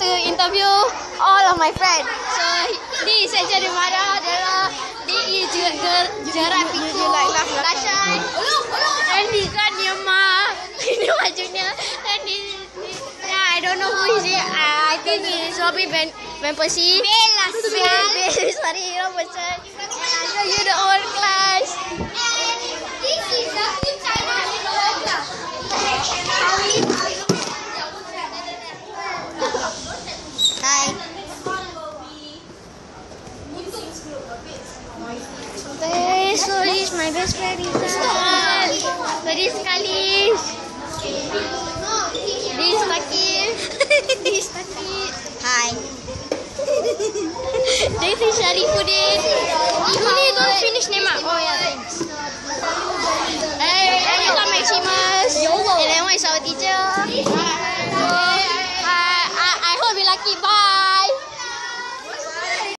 to interview all of my friends. So ni saja dia marah adalah dia jarak piku Lashan. Dan ni kan dia mah ini bajunya dan I don't know who is it. I think it's probably Ben Percy. Bella. Sorry, wrong person. And I show you the whole class. This is the China. Hi. Okay, so this is my best friend.